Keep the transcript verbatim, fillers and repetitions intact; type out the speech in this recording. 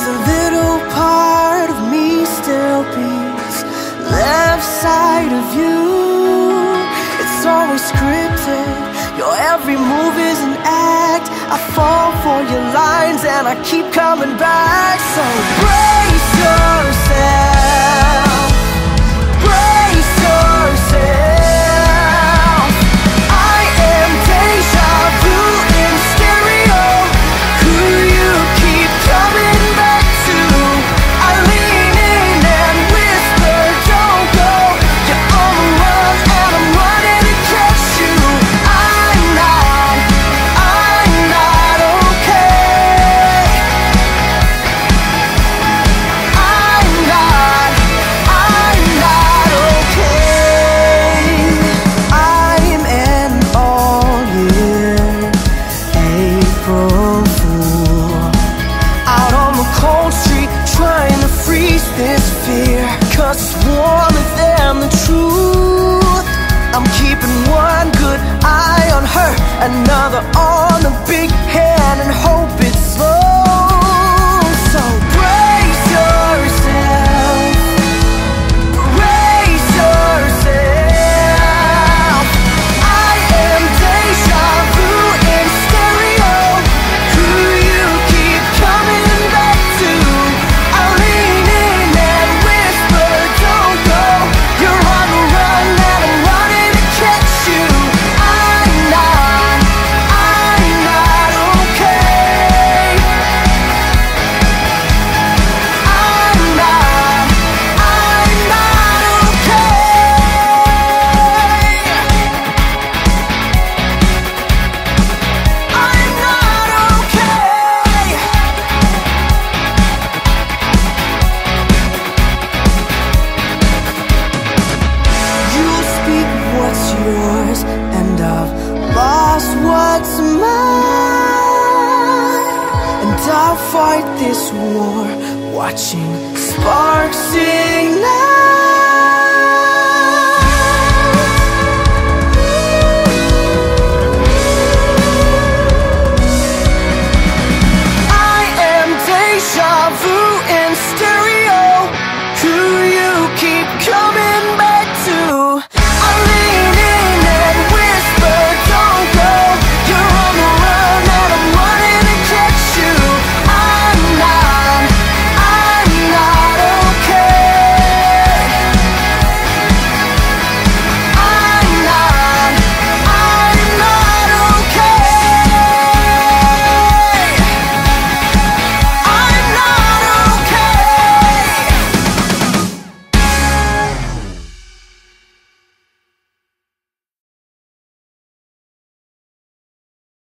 a little part of me still beats left side of you. It's always scripted, your every move is an act. I fall for your lines and I keep coming back. So brace yourself, brace yourself. I am deja vu in stereo. Who you keep coming back to? I lean in and whisper, don't go. You're on the run and I'm running to catch you. I'm not, I'm not okay. I'm not, I'm not okay. I'm an all-year April fool, out on the cold street trying to freeze this fear, 'cause it's warmer than the truth. I'm keeping one good eye on her, another on the big hand, and hope it slows. So brace yourself, brace yourself. I am deja vu in stereo. Who you keep coming back to? I lean in and whisper, don't go. You're on the run and I'm running to catch you. I'm not, I'm not okay. I'm not, I'm not okay. I'm not okay. You speak what's yours, and I've lost what's mine. And I'll fight this war, watching sparks ignite.